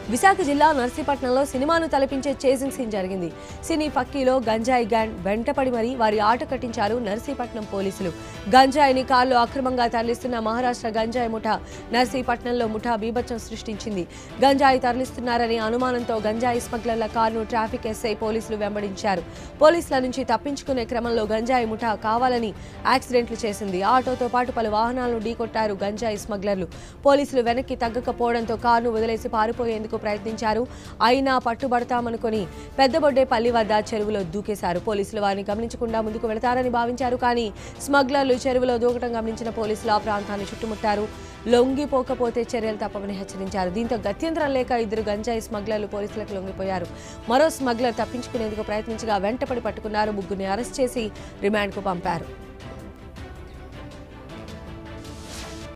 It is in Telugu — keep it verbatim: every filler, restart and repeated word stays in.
విశాఖ జిల్లా నర్సీపట్నంలో సినిమాను తలపించే చేసింగ్ సీన్ జరిగింది. సినీ పక్కీలో గంజాయి గ్యాంగ్ వెంటపడి మరీ వారి ఆట కట్టించారు నర్సీపట్నం పోలీసులు. గంజాయిని కార్లో అక్రమంగా తరలిస్తున్న మహారాష్ట్ర గంజాయి ముఠా నర్సీపట్నంలో ముఠా బీభత్సం సృష్టించింది. గంజాయి తరలిస్తున్నారనే అనుమానంతో గంజాయి స్మగ్లర్ల కారును ట్రాఫిక్ ఎస్ఐ పోలీసులు వెంబడించారు. పోలీసుల నుంచి తప్పించుకునే క్రమంలో గంజాయి ముఠా కావాలని యాక్సిడెంట్లు చేసింది. ఆటోతో పాటు పలు వాహనాలను ఢీకొట్టారు గంజాయి స్మగ్లర్లు. పోలీసులు వెనక్కి తగ్గకపోవడంతో కారును వదిలేసి పారిపోయేందుకు ప్రయత్నించారు. అయినా పట్టుబడతామనుకుని పెద్దబొడ్డేపల్లి వద్ద చెరువులో దూకేశారు. పోలీసులు వారిని గమనించకుండా ముందుకు వెళతారని భావించారు. కానీ స్మగ్లర్లు చెరువులో దూకటం గమనించిన పోలీసులు ఆ ప్రాంతాన్ని చుట్టుముట్టారు. లొంగిపోకపోతే చర్యలు తప్పవని హెచ్చరించారు. దీంతో గత్యంతరం లేక ఇద్దరు గంజాయి స్మగ్లర్లు పోలీసులకు లొంగిపోయారు. మరో స్మగ్లర్ తప్పించుకునేందుకు ప్రయత్నించగా వెంటపడి పట్టుకున్నారు. ముగ్గురిని అరెస్ట్ చేసి రిమాండ్కు పంపారు.